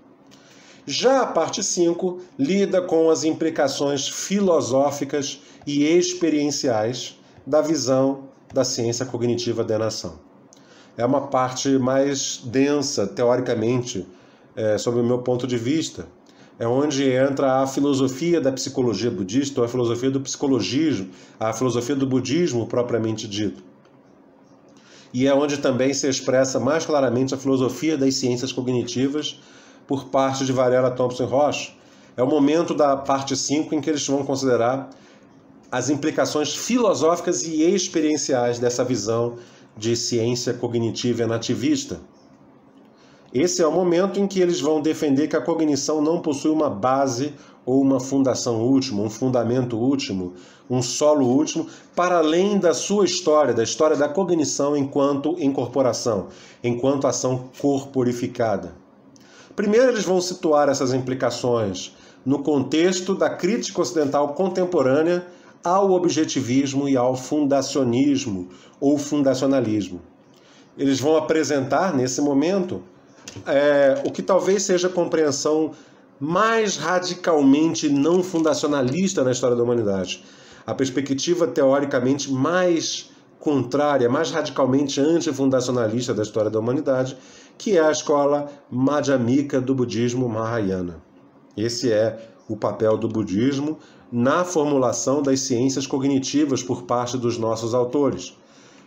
Já a parte 5 lida com as implicações filosóficas e experienciais da visão da ciência cognitiva da enação. É uma parte mais densa, teoricamente, sob o meu ponto de vista. É onde entra a filosofia da psicologia budista, ou a filosofia do psicologismo, a filosofia do budismo propriamente dito. E é onde também se expressa mais claramente a filosofia das ciências cognitivas por parte de Varela Thompson Roche. É o momento da parte 5 em que eles vão considerar as implicações filosóficas e experienciais dessa visão de ciência cognitiva enativista. Esse é o momento em que eles vão defender que a cognição não possui uma base ou uma fundação última, um fundamento último, um solo último, para além da sua história, da história da cognição enquanto incorporação, enquanto ação corporificada. Primeiro, eles vão situar essas implicações no contexto da crítica ocidental contemporânea ao objetivismo e ao fundacionismo ou fundacionalismo. Eles vão apresentar, nesse momento, o que talvez seja a compreensão mais radicalmente não fundacionalista na história da humanidade. A perspectiva teoricamente mais contrária, mais radicalmente antifundacionalista da história da humanidade, que é a escola madhyamika do budismo Mahayana. Esse é o papel do budismo na formulação das ciências cognitivas por parte dos nossos autores.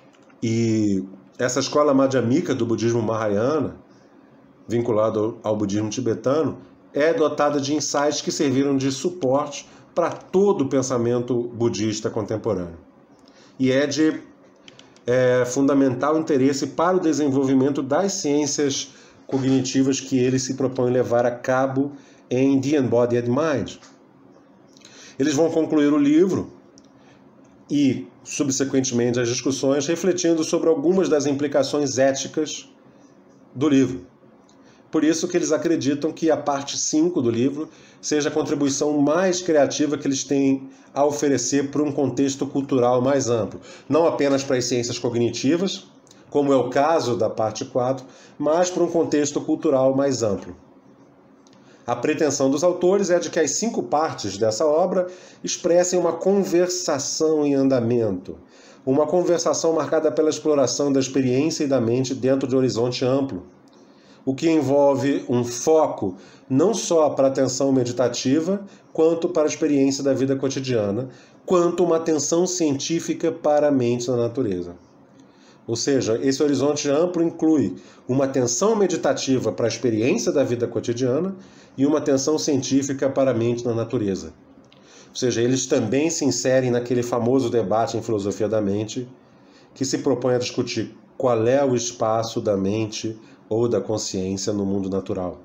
E essa escola madhyamika do budismo Mahayana, vinculado ao budismo tibetano, é dotada de insights que serviram de suporte para todo o pensamento budista contemporâneo. E é de fundamental interesse para o desenvolvimento das ciências cognitivas que ele se propõe levar a cabo em The Embodied Mind. Eles vão concluir o livro e, subsequentemente, as discussões, refletindo sobre algumas das implicações éticas do livro. Por isso que eles acreditam que a parte 5 do livro seja a contribuição mais criativa que eles têm a oferecer para um contexto cultural mais amplo. Não apenas para as ciências cognitivas, como é o caso da parte 4, mas para um contexto cultural mais amplo. A pretensão dos autores é de que as 5 partes dessa obra expressem uma conversação em andamento, uma conversação marcada pela exploração da experiência e da mente dentro de um horizonte amplo, o que envolve um foco não só para a atenção meditativa, quanto para a experiência da vida cotidiana, quanto uma atenção científica para a mente na natureza. Ou seja, esse horizonte amplo inclui uma atenção meditativa para a experiência da vida cotidiana e uma atenção científica para a mente na natureza. Ou seja, eles também se inserem naquele famoso debate em filosofia da mente que se propõe a discutir qual é o espaço da mente ou da consciência no mundo natural.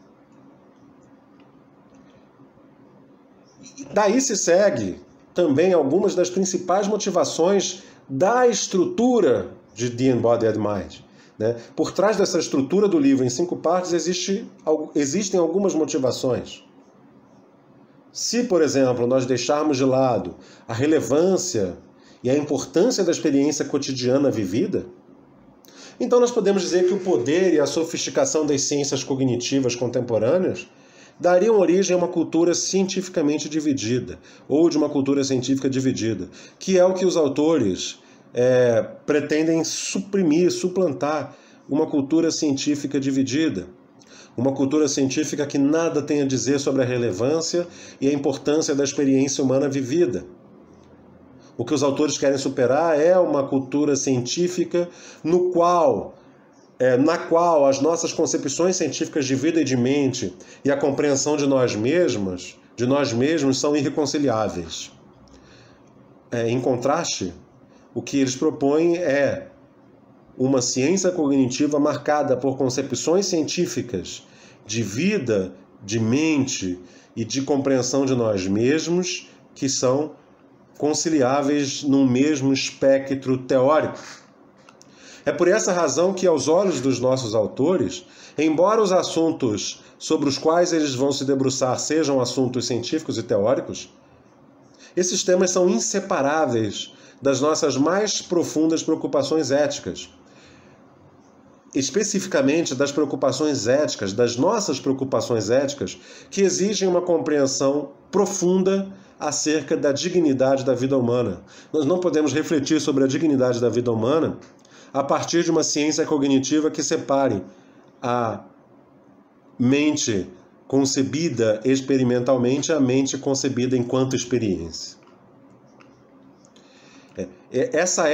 Daí se segue também algumas das principais motivações da estrutura de The Embodied Mind. Por trás dessa estrutura do livro em 5 partes existem algumas motivações. Se, por exemplo, nós deixarmos de lado a relevância e a importância da experiência cotidiana vivida, então nós podemos dizer que o poder e a sofisticação das ciências cognitivas contemporâneas dariam origem a uma cultura cientificamente dividida, ou de uma cultura científica dividida, que é o que os autores pretendem suprimir, suplantar uma cultura científica dividida. Uma cultura científica que nada tem a dizer sobre a relevância e a importância da experiência humana vivida. O que os autores querem superar é uma cultura científica na qual as nossas concepções científicas de vida e de mente e a compreensão de nós mesmos são irreconciliáveis. Em contraste, o que eles propõem é uma ciência cognitiva marcada por concepções científicas de vida, de mente e de compreensão de nós mesmos que são conciliáveis num mesmo espectro teórico. É por essa razão que, aos olhos dos nossos autores, embora os assuntos sobre os quais eles vão se debruçar sejam assuntos científicos e teóricos, esses temas são inseparáveis das nossas mais profundas preocupações éticas. Especificamente das preocupações éticas, das nossas preocupações éticas, que exigem uma compreensão profunda acerca da dignidade da vida humana. Nós não podemos refletir sobre a dignidade da vida humana a partir de uma ciência cognitiva que separe a mente concebida experimentalmente a mente concebida enquanto experiência. Essas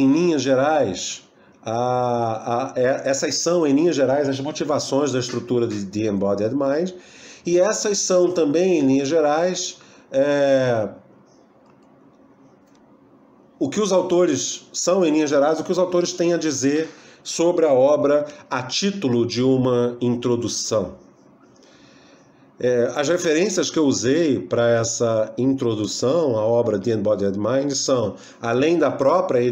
são, em linhas gerais, as motivações da estrutura de The Embodied Mind, e essas são também, em linhas gerais, o que os autores têm a dizer sobre a obra a título de uma introdução. As referências que eu usei para essa introdução à obra The Embodied Mind são, além da própria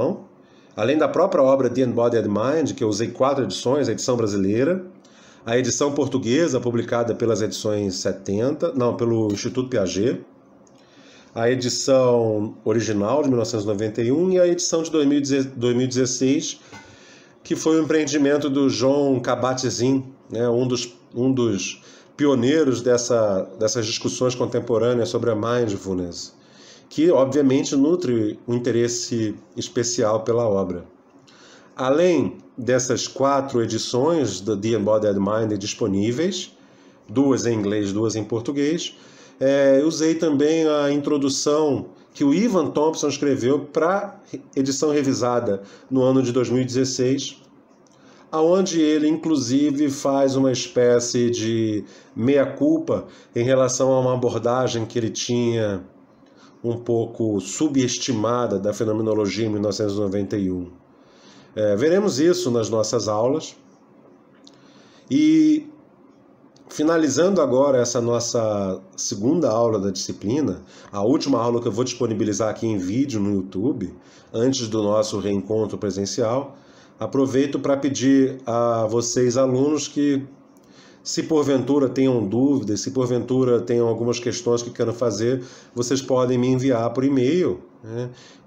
obra The Embodied Mind, que eu usei 4 edições, a edição brasileira, a edição portuguesa, publicada pelas edições pelo Instituto Piaget, a edição original de 1991 e a edição de 2016, que foi um empreendimento do Jon Kabat-Zinn, um dos pioneiros dessas discussões contemporâneas sobre a mindfulness, que obviamente nutre um interesse especial pela obra. Além dessas 4 edições da The Embodied Mind disponíveis, 2 em inglês, 2 em português, usei também a introdução que o Ivan Thompson escreveu para edição revisada no ano de 2016, onde ele, inclusive, faz uma espécie de meia-culpa em relação a uma abordagem que ele tinha um pouco subestimada da fenomenologia em 1991. Veremos isso nas nossas aulas. E Finalizando agora essa nossa segunda aula da disciplina, a última aula que eu vou disponibilizar aqui em vídeo no YouTube, antes do nosso reencontro presencial, aproveito para pedir a vocês, alunos, que, se porventura tenham dúvidas, se porventura tenham algumas questões que queiram fazer, vocês podem me enviar por e-mail, né,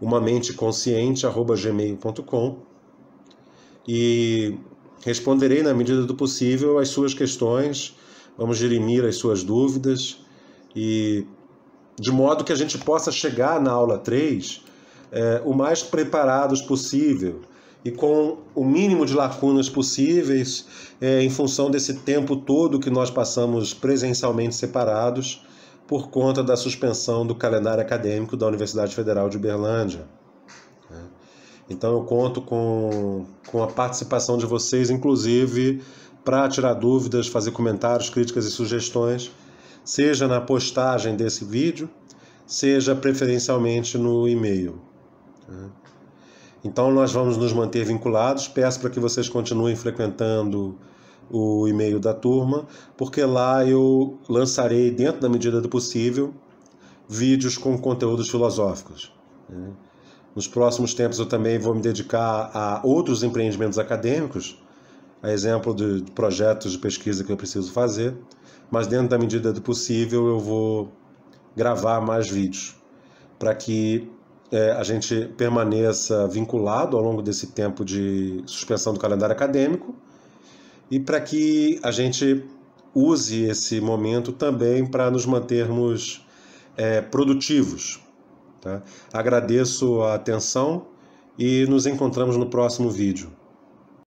umamenteconsciente@gmail.com, e responderei na medida do possível as suas questões. Vamos dirimir as suas dúvidas, e de modo que a gente possa chegar na aula 3 o mais preparados possível e com o mínimo de lacunas possíveis, em função desse tempo todo que nós passamos presencialmente separados por conta da suspensão do calendário acadêmico da Universidade Federal de Uberlândia. Então eu conto com a participação de vocês, inclusive para tirar dúvidas, fazer comentários, críticas e sugestões, seja na postagem desse vídeo, seja preferencialmente no e-mail. Então nós vamos nos manter vinculados. Peço para que vocês continuem frequentando o e-mail da turma, porque lá eu lançarei, dentro da medida do possível, vídeos com conteúdos filosóficos. Nos próximos tempos eu também vou me dedicar a outros empreendimentos acadêmicos, a exemplo de projetos de pesquisa que eu preciso fazer, mas dentro da medida do possível eu vou gravar mais vídeos, para que a gente permaneça vinculado ao longo desse tempo de suspensão do calendário acadêmico, e para que a gente use esse momento também para nos mantermos produtivos. Tá? Agradeço a atenção e nos encontramos no próximo vídeo.